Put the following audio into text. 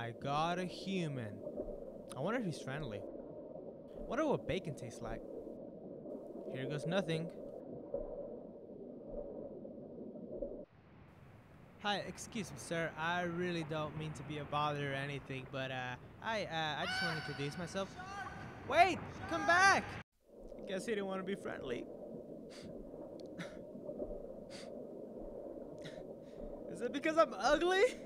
I got a human. I wonder if he's friendly. Wonder what bacon tastes like. Here goes nothing. Hi, excuse me, sir. I really don't mean to be a bother or anything, but I just want to introduce myself. Wait, come back! I guess he didn't want to be friendly. Is it because I'm ugly?